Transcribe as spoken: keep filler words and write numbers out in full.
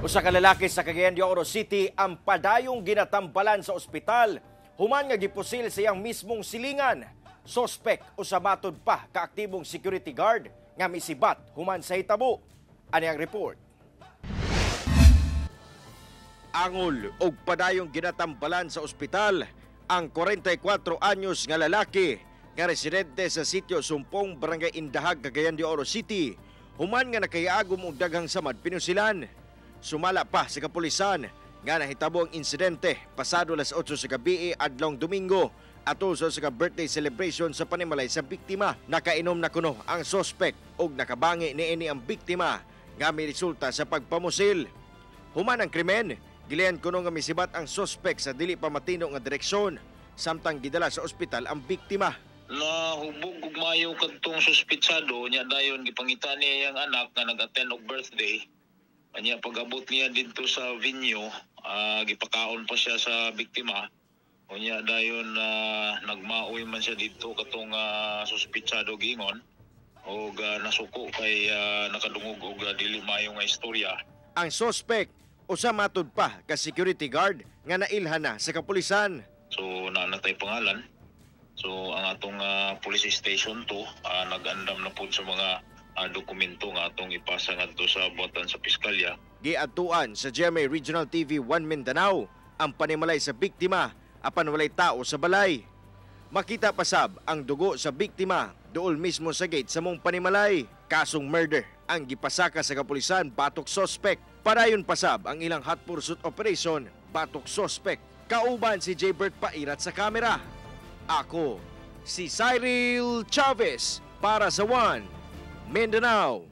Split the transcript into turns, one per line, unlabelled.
Usa ka lalaki sa Cagayan de Oro City ang padayong ginatambalan sa ospital. Human nga gipusil sa iyang mismong silingan. Sospek usa matod pa kaaktibong security guard nga misibat human sa hitabo. Ani ang report. Angol og padayong ginatambalan sa ospital ang forty-four anyos nga lalaki nga residente sa sitio Sumpong, Barangay Indahag, Cagayan de Oro City. Human nga nakayaagom og daghang samad pinusilan. Sumala pa sa kapulisan nga nahitabo ang insidente pasado alas otso sa gabi adlong Domingo atol sa birthday celebration sa panimalay sa biktima. Nakainom na kuno ang sospek og nakabangi niini ang biktima nga may resulta sa pagpamusil. Human ang krimen, gilian kuno nga misibat ang sospek sa dili pa matino nga direksyon samtang gidala sa ospital ang biktima.
Na hubog ug mayo kadtong suspitsado nya dayon gipangita niya ang anak nga nag-attend og birthday. Anya pag-abot niya dito sa venue, uh, gipakaon pa siya sa biktima. Unya dayon uh, nagmaoy man siya dito katong uh, suspitsado gingon og uh, nasuko kay uh, nakadungog og uh, dili mayo nga istorya.
Ang suspect usa matud pa ka security guard nga nailhan na sa kapulisan.
So nanatay pangalan. So ang atong uh, police station to uh, nag-andam na pud sa mga Uh, dokumento nga atong ipasa ngadto sa buhatan sa piskalya.
Giadtuan sa G M A Regional T V one Mindanao ang panimalay sa biktima apan walay tao sa balay. Makita pasab ang dugo sa biktima dool mismo sa gate sa mong panimalay. Kasong murder ang gipasaka sa kapulisan batok sospek. Padayon pasab ang ilang hot pursuit operation batok sospek. Kauban si Jaybert Pairat sa kamera. Ako si Cyril Chavez para sa One Mindanao.